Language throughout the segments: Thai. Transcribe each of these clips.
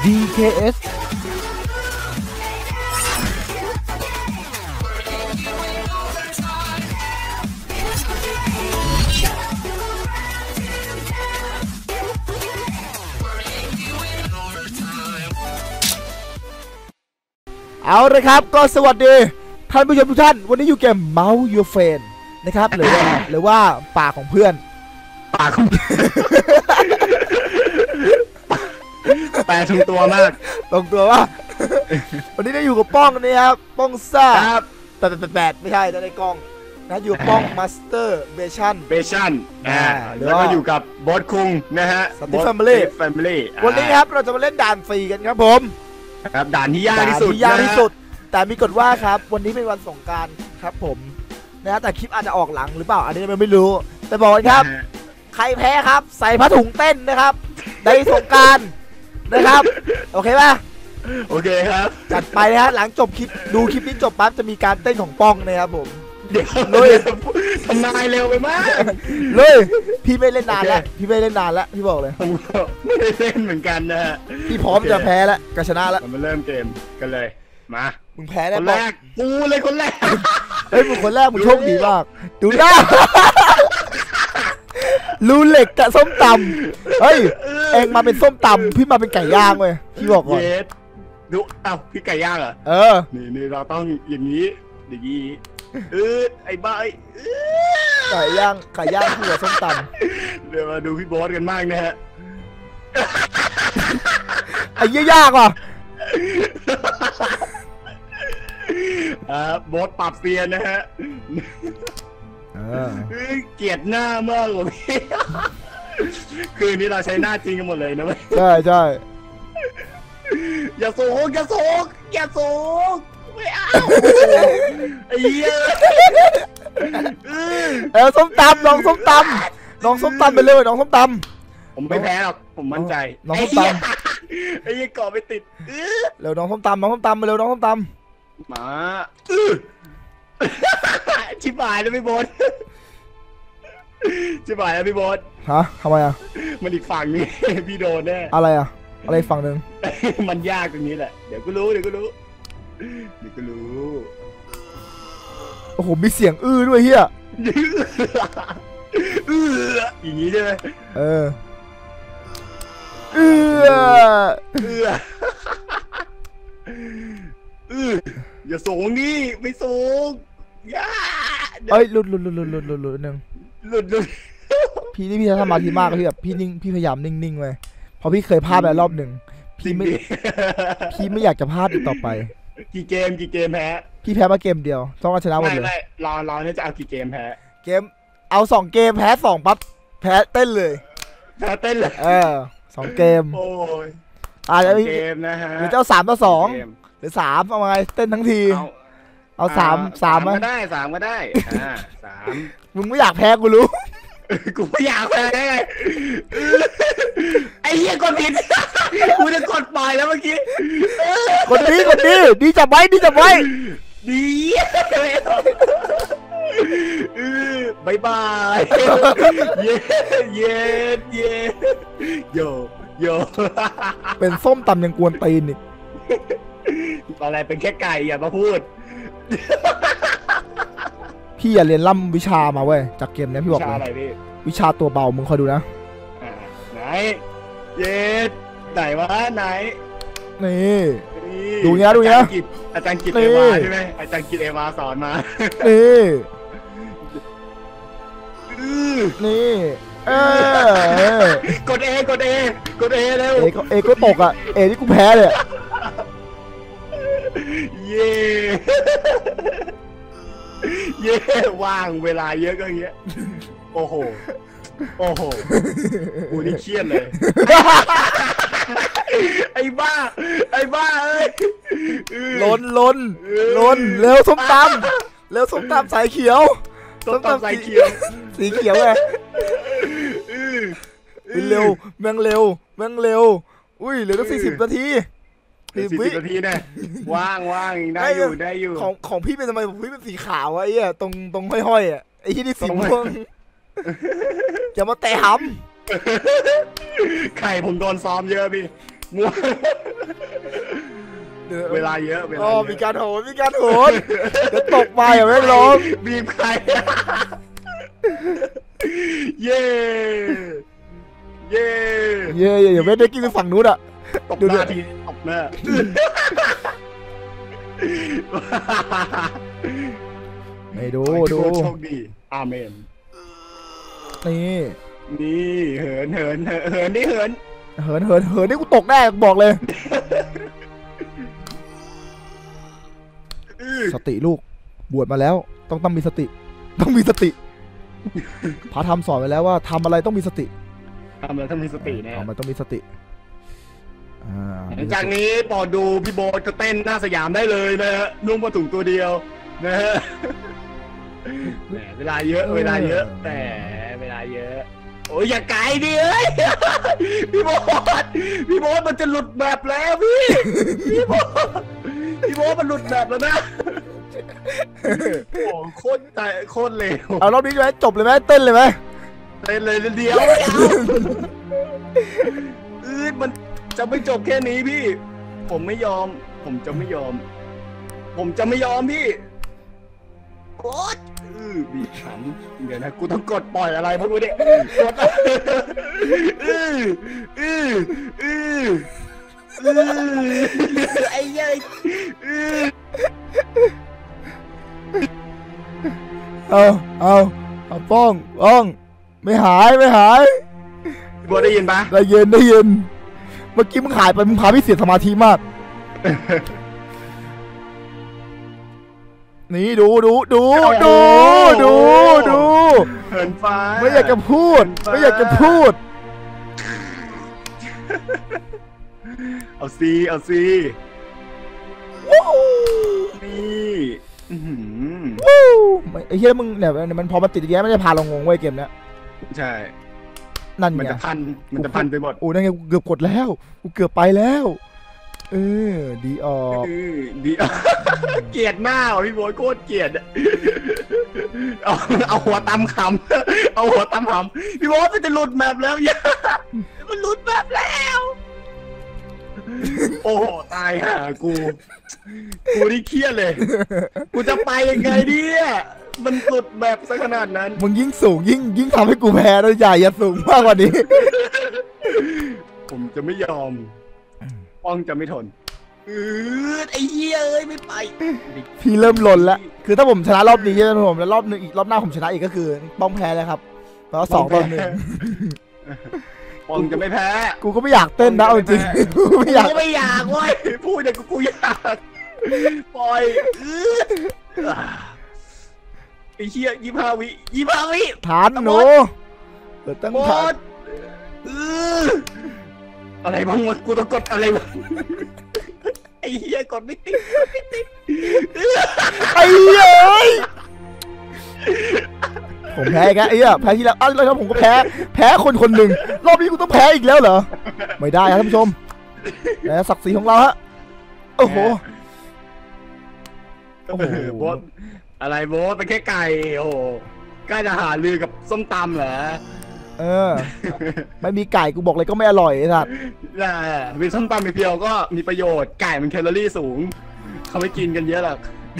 DKS เอาเลยครับก็สวัสดีท่านผู้ชมทุกท่านวันนี้อยู่เกม Mouse Your Friend นะครับหรือว่าปากของเพื่อนปากของแปลตรงตัวมากตรงตัวว่าวันนี้ได้อยู่กับป้องนี่ครับป้องซ่าแปดไม่ใช่ในกล้องนะอยู่ป้องมาสเตอร์เบชั่นแล้วก็อยู่กับบอสคุงนะฮะสติฟแฟมิลี่วันนี้ครับเราจะมาเล่นด่านฟรีกันครับผมครับด่านที่ยากที่สุดแต่มีกฎว่าครับวันนี้เป็นวันสงกรานต์ครับผมนะแต่คลิปอาจจะออกหลังหรือเปล่าอันนี้ไม่รู้แต่บอกกันครับใครแพ้ครับใส่ผ้าถุงเต้นนะครับในสงกรานต์นะครับโอเคป่ะโอเคครับจัดไปนะฮะหลังจบคลิปดูคลิปนี้จบปั๊บจะมีการเต้นของป้องนะครับผมเดี๋ยวเลยทำนายเร็วไปมากเลยพี่ไม่เล่นนานแล้วพี่บอกเลยผมไม่ได้เล่นเหมือนกันนะฮะพี่พร้อมจะแพ้แล้วกับชนะแล้วมาเริ่มเกมกันเลยมามึงแพ้ได้คนแรกกูเลยคนแรกเฮ้ยมึงคนแรกมึงโชคดีมากดูหน้ารูเหล็กกับส้มตำเฮ้ยเองมาเป็นส้มตำพี่มาเป็นไก่ย่างเว้ยพี่บอกก่อนดูอ้าวพี่ไก่ย่างเหรอนี่เราต้องอย่างนี้ไอ้บ้าไก่ย่างคู่กับส้มตำเดี๋ยวมาดูพี่บอสกันมากนะฮะไอ้ยากว่ะบอสปรับเปลี่ยนนะฮะเกลียดหน้ามากเลยพี่คืนนี้เราใช้หน้าจริงกันหมดเลยนะเว้ยใช่อย่าโศกไม่เอาไอ้เหี้ยส้มตำลองส้มตำไปเลยน้องส้มตำผมไม่แพ้หรอกผมมั่นใจน้องส้มตำไอ้เหี้ยเกาะไปติดเร็วน้องส้มตำไปเร็วน้องส้มตำมาชิบหายแล้วพี่บอสชิบหายแล้วพี่บอสฮะทำไมอ่ะมันอีกฝั่งนี้พี่โดนแน่อะไรอ่ะอะไรฝั่งหนึ่งมันยากตรงนี้แหละเดี๋ยวก็รู้โอ้โหมีเสียงด้วยเฮียอย่างนี้ใช่ไหมอย่าสูงนี่ไม่สูงเอ้ยหลุดนึงพี่นี่พี่ทำมาทีมากพี่แบบพี่นิ่งพี่พยายามนิ่งไว้เพราะพี่เคยพลาดไปรอบหนึ่งพี่ไม่อยากจะพลาดอีกต่อไปกี่เกมแพ้พี่แพ้มาเกมเดียวต้องชนะหมดเลยไม่รอเนี่ยจะเอากี่เกมแพ้เกมเอา2 เกมแพ้2ปั๊บแพ้เต้นเลย2 เกมโอ้ยจะมีเกมนะฮะหรือเจ้า3-2หรือ3เอาไงเต้นทั้งทีเอา3 ก็ได้3ก็ได้มึงไม่อยากแพ้กูรู้กูไม่อยากแพ้ไงไอ้เหี้ยกดผิดกูจะกดปล่อยแล้วเมื่อกี้กดดีจับไว้ดีบายบายเย็นโยเป็นส้มตำยังกวนตีนอีกตอนแรกเป็นแค่ไก่อย่ามาพูดพี่อย่าเรียนล่ำวิชามาเว้ยจากเกมนี้พี่บอกเลยวิชาตัวเบามึงคอยดูนะไหนเย็ดไหนวะไหนนี่ดูเงี้ยอาจารย์กิตเอวาใช่ไหมอาจารย์กิตเอวาสอนมานี่กดเร็วก็ตกอ่ะที่กูแพ้เลยเย่ว่างเวลาเยอะก็อย่างเงี้ยโอ้โหกูนี่เครียดเลยไอ้บ้าเอ้ยล้นเร็วส้มตำสายเขียวส้มตำสายเขียวสีเขียวไงเร็วแม่งเร็วอุ้ยเหลือตั้ง40 นาที 40 นาทีเนี่ยว่างได้อยู่ของพี่เป็นทำไมพี่เป็นสีขาวไอ้เหี้ยตรงห้อยๆไอ้ที่นี่สีม่วงอย่ามาแตะหำไข่ผมโดนซ้อมเยอะพี่มัวเวลาเยอะอ๋อมีการโหนเดี๋ยวตกไปอ่ะไม่ร้องบีบใครเย่อย่าไม่ได้กินไปฝั่งนู้นอ่ะตบหน้าทีตบหน้าไม่ดูโชคดีอาเมนนี่เหินนี่เหินนี่กูตกแน่บอกเลยสติลูกบวชมาแล้วต้องมีสติพระธรรมสอนไว้แล้วว่าทำอะไรต้องมีสติทำอะไรต้องมีสตินะมันต้องมีสติหลังจากนี้ปอดูพี่โบ๊ทจะเต้นหน้าสยามได้เลยนะฮะนุ่งผ้าถุงตัวเดียวนะฮะเวลาเยอะแต่เวลาเยอะโอ้ยอย่าไกลดิเอ้ยพี่โบ๊ทมันจะหลุดแบบแล้วพี่โบ๊ทมันหลุดแบบแล้วนะโอ้โคตรเลวเอารอบนี้ไหมจบเลยไหมเต้นเลยไหมเต้นเลยเดียวมันจะไม่จบแค่นี้พี่ผมไม่ยอมผมจะไม่ยอมพี่กดบีบฉันเดี๋ยวนะกูต้องกดปล่อยอะไรพวกกูเนี่ยกดไอ้ยัยเอาป้องไม่หายบัวได้ยินปะได้ยินเมื่อกี้มึงหายไปมึงพาพี่เสียสมาธิมากนี่ดูเหินฟ้าไม่อยากจะพูดเอาซีนี่ไอ้เหี้ยมึงเนี่ยมันพอมาติดแย่ไม่ได้พาเรางงไว้เกมเนี้ยใช่นั่นไงมันจะพันไปหมดโอ้นั่นไงกูเกือบกดแล้วกูเกือบไปแล้วดีออกเกลียดหน้าพี่โบ๊ทโคตรเกลียดเอาหัวตำคำพี่โบ๊ทมันจะหลุดแมปแล้วมันหลุดแมปแล้วโอ้โหตายห่ากูนี่เครียดเลยกูจะไปยังไงเนี่ยมันหลุดแบบซะขนาดนั้นมึงยิ่งสูงยิ่งทำให้กูแพ้แล้วอย่าสูงมากกว่านี้ผมจะไม่ยอมป้องจะไม่ทนไอ้เหี้ยเอ้ยไม่ไปพี่เริ่มหล่นแล้วคือถ้าผมชนะรอบนี้ใช่ไหมผมแล้วรอบหน้าผมชนะอีกก็คือป้องแพ้แล้วครับเพราะ2-1 ป้องจะไม่แพ้กูก็ไม่อยากเต้นนะเอาจริงกูไม่อยากเว้ยพูดแต่กูอยากปล่อยไอ้เหี้ย25 วิฐานหนูตั้งฐานอะไรบ้างวะกูต้องกดอะไรบ้างไอ้เหี้ยกดไม่ติดไอ้เหี้ยผมแพ้กันไอ้เหี้ยแพ้ที่แล้วแล้วผมก็แพ้คนหนึ่งรอบนี้กูต้องแพ้อีกแล้วเหรอไม่ได้ครับท่านผู้ชมแล้วศักดิ์ศรีของเราฮะโอ้โหโบ๊ทอะไรโบ๊ทเป็นแค่ไก่โอ้ใกล้จะหาลือกับส้มตำเหรอไม่มีไก่กูบอกเลยก็ไม่อร่อยไอ้สัตว์มีส้มตำเพียวก็มีประโยชน์ไก่มันแคลอรี่สูงเขาไม่กินกันเยอะหรอก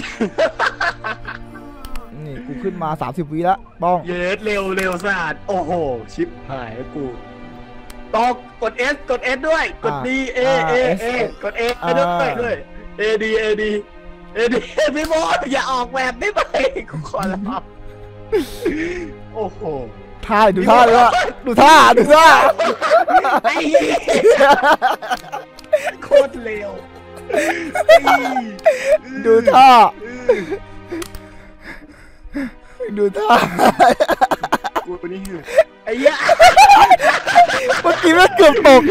นี่กูขึ้นมา30 วิแล้วบ้องเยสเร็วสะอาดโอ้โหชิปหายแล้วกูตอกกด S ด้วยกด D A กด A ด้วย A D พี่โบ๊ทอย่าออกแบบได้ไหมกูขอร้องโอ้โหดูท่าเลยว่ะดูท่าไอ้โคตรเร็วดูท่ากูนี่ไอ้ยะเมื่อกี้ไม่เกือบตก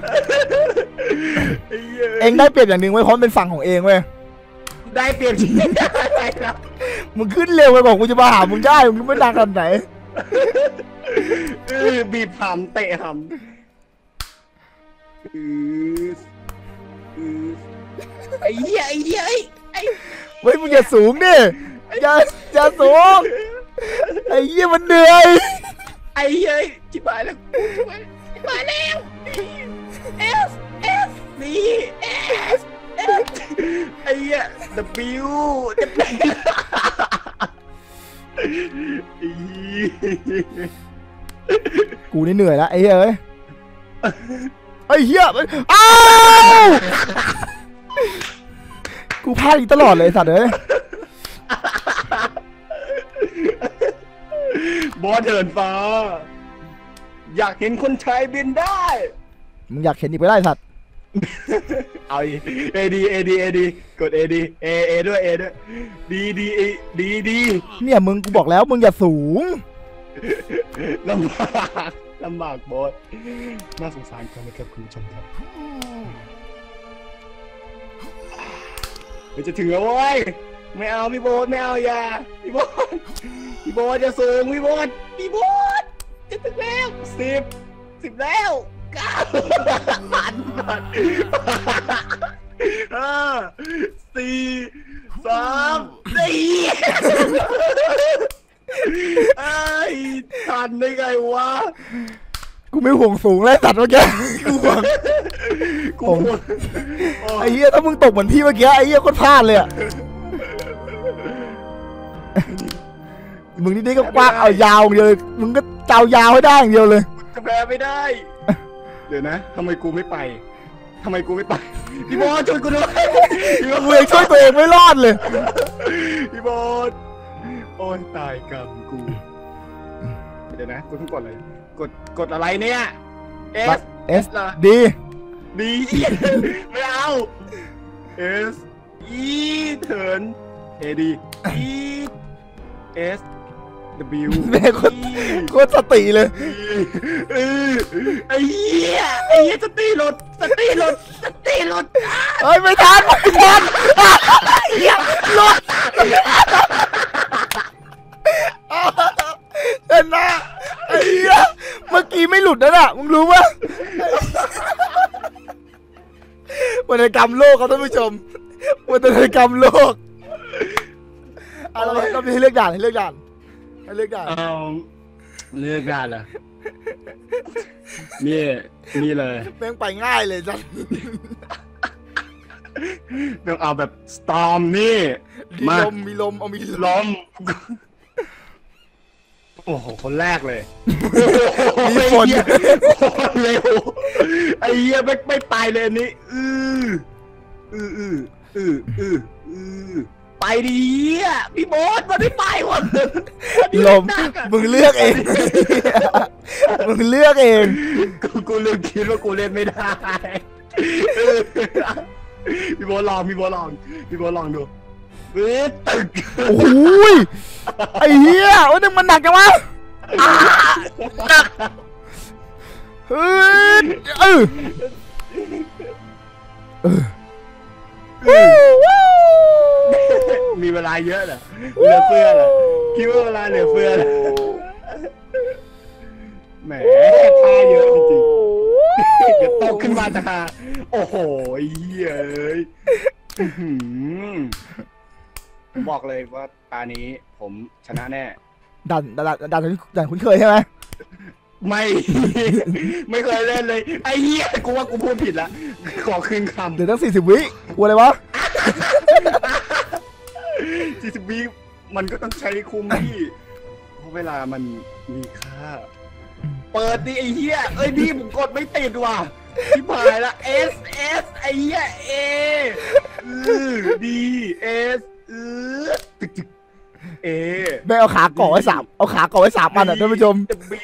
เองได้เปรียบอย่างหนึ่งไว้เพราะเป็นฝั่งของเองเว้ยได้เปรียบจริงได้ครับมึงขึ้นเร็วไปบอกกูจะมาหามึงได้มึงไม่ดังขนาดไหนบีบหำเตะหำไอ้เหี้ยเฮ้ยมึงอย่าสูงดิอย่าสูงไอ้เหี้ยมันเหนื่อยไอ้เหี้ยจิบหายแล้วจิบหายแล้วเอฟนี่ S ไอ้เหี้ย W กูนี่เหนื่อยแล้วไอ้เหี้ยเอ้ยไอ้เหี้ยอ้าวกูพลาดอีกตลอดเลยสัตว์เอ้ยบอสเถินฟ้าอยากเห็นคนชายบินได้มึงอยากเห็นอีกไปได้สัตว์เอาเอดีกดเอด้วยดีเนี่ยมึงกูบอกแล้วมึงอย่าสูงลำบากบอสน่าสงสารกันนะครับคุณผู้ชมครับมันจะถึงแล้วเว้ยไม่เอาพี่โบ๊ทไม่เอาอย่าพี่โบ๊ทจะสูงพี่โบ๊ทจะถึงแล้ว10แล้ว9ผ่าน5 4 3ไอ้ทันได้ไงวะกูไม่ห่วงสูงเลยสัตว์เมื่อกี้กูห่วงไอ้เหี้ยถ้ามึงตกเหมือนพี่เมื่อกี้ไอ้เหี้ยโคตรพลาดเลยอ่ะมึงนี่ก็กว้างเอายาวเดียวมึงก็เจ้ายาวให้ได้อย่างเดียวเลยจะแพ้ไม่ได้เดี๋ยวนะทำไมกูไม่ไปพี่บอสช่วยกูด้วยกูยังช่วยตัวเองไม่รอดเลยพี่บอสโอ้ยตายกับกูเดี๋ยวนะกูต้องกดอะไรกดอะไรเนี่ย S เหรอดีไม่เอา S E เถิน A D E S W แม่โคตรสติเลยไอ้เหี้ยสติหลุดเฮ้ยไม่ทันเหี้ยหลุดเห็นนะไอ้เหี้ยเมื่อกี้ไม่หลุดนะน่ะมึงรู้ปะวรรณกรรมโลกครับท่านผู้ชมวรรณกรรมโลกอะไรเราให้เลือกด่านเลือกด่านเหรอนี่เลยแม่งไปง่ายเลยจ้ะต้องเอาแบบสตอมนี่มีลมโอ้โหคนแรกเลยมีฝนเร็วไอ้เหี้ยไม่ไปเลยนี่ไปดีอ่ะพี่โบ๊ทมันไม่ไปว่ะลมมึงเลือกเองกูเลือกคิดว่ากูเล่นไม่ได้พี่โบ๊ทลองดูตึกโอ้ยไอ้เหี้ยโอ้ยมันหนักจังวะหนักมีเวลาเยอะเหรอเหลือเฟือเหรอคิดว่าเวลาเหลือเฟือแหมท่าเยอะจริงเดี๋ยวตกขึ้นมาจะหาโอ้โหเย้ยบอกเลยว่าตานี้ผมชนะแน่ดันคุ้นเคยใช่ไหมไม่เคยเล่นเลยไอ้เหี้ยกูว่ากูพูดผิดละขอคืนคำเดี๋ยวตั้ง40 วิกูอะไรวะ 40 วิมันก็ต้องใช้คุ้มที่เพราะเวลามันมีค่าเปิดดิไอ้เหี้ยนี่ผมกดไม่ติดว่ะที่ผ่านละ S ไอ้เหี้ย A D S ตึกA ไม่เอาขาก่อไว้3อันอ่ะท่านผู้ชม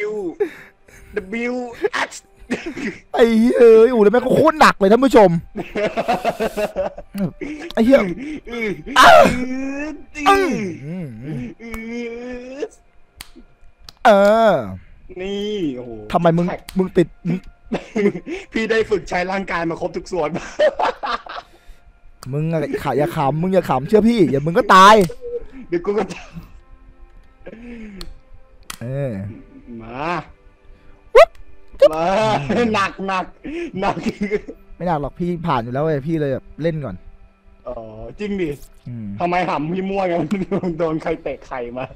W H ไอ้เอ้ยแล้วแม่งก็โคตรหนักเลยท่านผู้ชมไอ้เหี้ยนี่โอ้โหทำไมมึงติดพี่ได้ฝึกใช้ร่างกายมาครบทุกส่วนมึงอย่าขำเชื่อพี่อย่ามึงก็ตายเดี๋ยวกูก็มาหนักไม่หนักหรอกพี่ผ่านอยู่แล้วเว้ยพี่เลยแบบเล่นก่อนอ๋อจริงดิทำไมหำพี่ม่วงมันโดนใครเตะไข่มา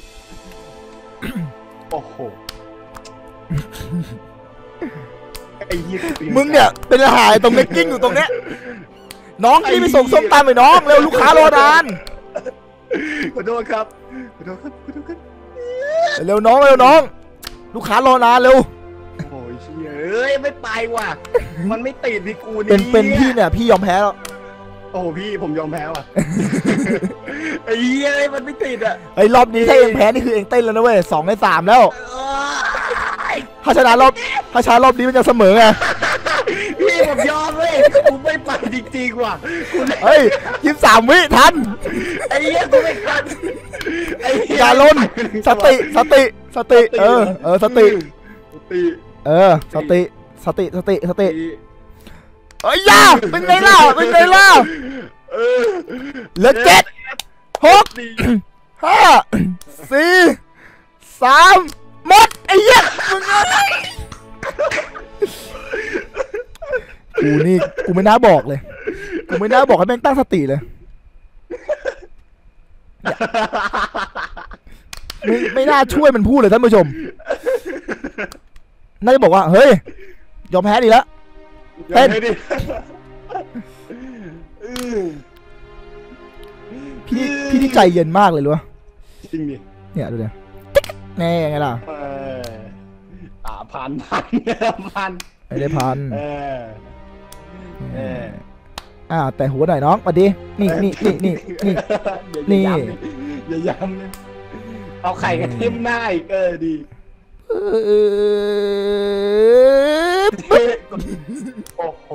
โอ้โหอ้เหี้ยมึงเนี่ยเป็นอาหารตรงเน็กกิ้งอยู่ตรงเนี้ยน้องที่ไปส่งส้มตำไปน้องเร็วลูกค้ารอนานขอโทษครับขอโทษครับขอโทษครับเร็วน้องเร็วน้องลูกค้ารอนานเร็วโอ้ยเชี่ยเอ้ยไม่ไปว่ะมันไม่ติดที่กูนี่เป็นพี่เนี่ยพี่ยอมแพ้แล้วโอ้พี่ผมยอมแพ้ว่ะไอ้เหี้ยมันไม่ติดอ่ะไอ้รอบนี้ถ้าเองแพ้นี่คือเองเต้นแล้วนะเว้ย2 ใน 3แล้วถ้าชนะรอบนี้มันจะเสมอไงพี่ผมยอมเลยกูไม่ไปจริงๆว่ะกูเฮ้ย23 วิทันไอ้เหี้ยกูไม่ทันไอ้เหี้ยอย่าลนสติสติ สติเออสติเออสติเอ้ยยาเป็นไงล่ะเหลือ7 6 5 4 3หมดไอ้เหี้ยมึงกูไม่น่าบอกเลยกูไม่น่าบอกให้แม่งตั้งสติเลยไม่น่าช่วยมันพูดเลยท่านผู้ชมน่าจะบอกว่าเฮ้ยยอมแพ้ดีแล้วเต้นพี่นี่ใจเย็นมากเลยรู้ป่ะจริงดิเนี่ยดูดิแน่ไงล่ะพันไม่ได้พันแต่หัวหน่อยน้องมาดินี่อย่าย้ำเลยเอาไข่กันทิ่มหน้าอีกดีโอ้โห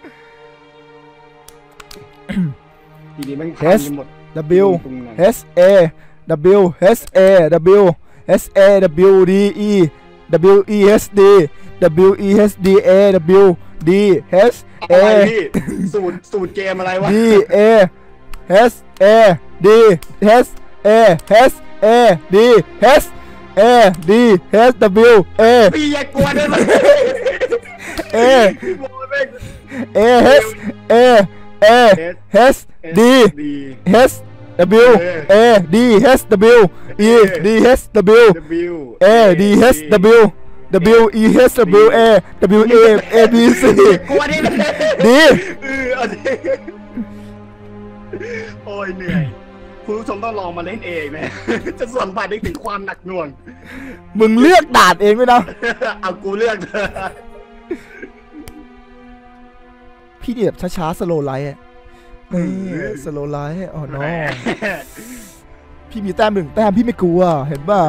ทีนี้มันพันหมด W S A W S A W S A W D E W E S D W E S D A W D S A สูตรเกมอะไรวะ D A S A D S A S A D S A D S W A พี่อย่ากวนเลยมัน A A S A A S D S W A D S W E D S W A D S W W E S W A W A A B C กวนนี่เลย D โอ้ยเหนื่อยคุณผู้ชมต้องลองมาเล่นเองนะจะสัมผัสได้ถึงความหนักหน่วงมึงเลือกด่านเองไหมนะเอากูเลือกพี่เดียบช้าๆสโลไลท์สโลไลท์อ๋อน้องพี่มีแต้ม1 แต้มพี่ไม่กลัวเห็นเปล่า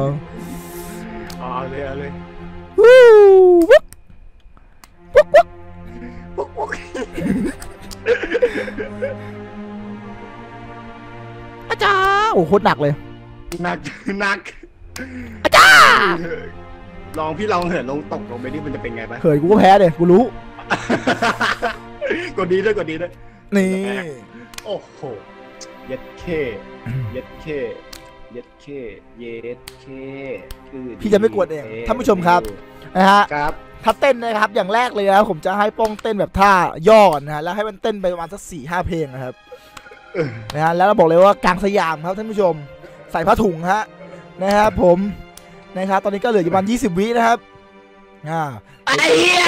เลยวู้วุ๊กอาจารย์โอ้โคตรหนักเลยหนักอาจารย์พี่ลองเหินลงตกลงไปนี่มันจะเป็นไงบ้างเหินกูก็แพ้เลยกูรู้กดดีด้วยนี่โอ้โหเย็ดเคพี่จะไม่กดเองท่านผู้ชมครับนะฮะถ้าเต้นนะครับอย่างแรกเลยนะผมจะให้ป้องเต้นแบบท่าย่อนะฮะแล้วให้มันเต้นไปประมาณสัก 4-5 เพลงนะครับนะฮะแล้วเราบอกเลยว่ากลางสยามครับท่านผู้ชมใส่ผ้าถุงฮะนะครับผมนะครับตอนนี้ก็เหลืออยู่ประมาณ20 วินะครับไอ้เหี้ย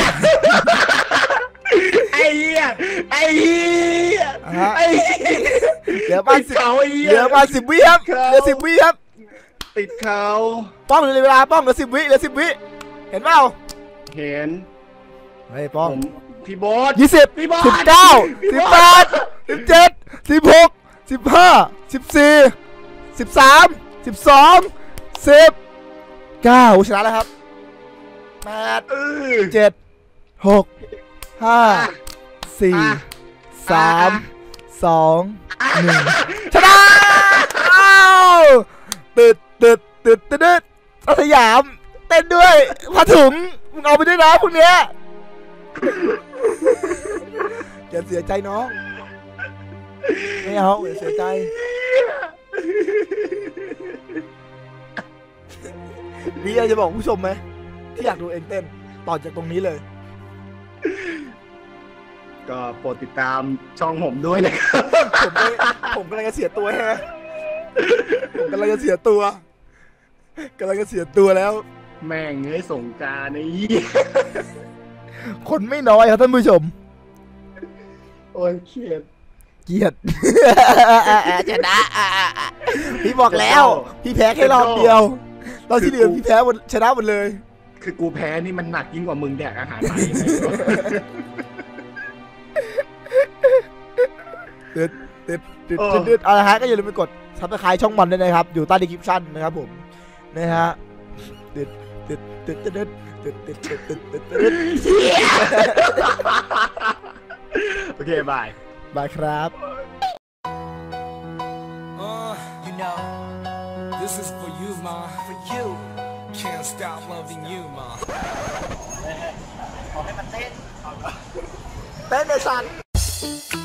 เหลือประมาณ10 วิครับเหลือ10 วิครับติดเขาป้องเหลือเวลาป้องเหลือ10 วิเห็นเปล่าเห็นเฮ้ยป้องพี่โบ๊ท 20 19 18 17 16 15 14 13 12 10 9ชนะแล้วครับ8 7 6 5 4 3 2 1ชนะตึดสยามเต้นด้วยผ้าถุงมึงเอาไปด้วยนะพวกเนี้ยอย่าเสียใจน้องไม่เอาอย่าเสียใจนี่จะบอกผู้ชมไหมที่อยากดูเองเต้นต่อจากตรงนี้เลยก็โปรดติดตามช่องผมด้วยนะครับผมกำลังจะเสียตัวฮะผมกำลังจะเสียตัวแล้วแม่งเอ้ยสงกรานต์ไอ้คนไม่น้อยครับท่านผู้ชมโอ้ยเครียดเกลียด ชนะพี่บอกแล้ว พี่แพ้แค่รอบเดียวรอบที่เหลือพี่แพ้หมดชนะหมดเลยคือกูแพ้นี่มันหนักยิ่งกว่ามึงแดกอาหารไทยเอาละฮะก็อย่าลืมไปกดซับสไครต์ช่องมันด้วยนะครับอยู่ใต้ดีคริปชั่นนะครับผมนะฮะโอเคบายบายครับ You know, this is for you, ma. For you, can't stop loving you, ma. เต้นในสัน